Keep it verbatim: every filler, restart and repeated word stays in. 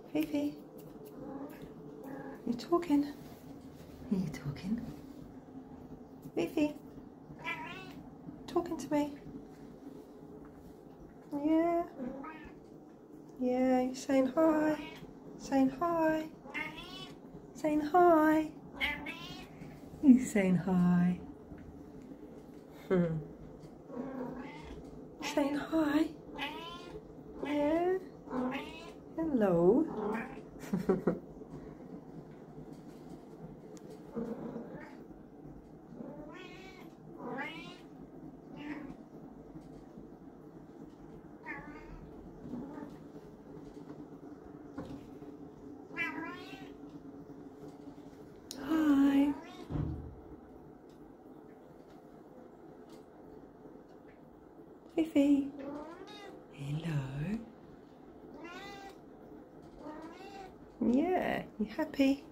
Fifi, you talking? Are you talking? Fifi, talking to me? Yeah. Yeah, you're saying hi. Saying hi. Saying hi. You're saying hi. Hmm. Saying hi. Yeah. Hello. Hi. Fifi. Hello. Yeah, you happy?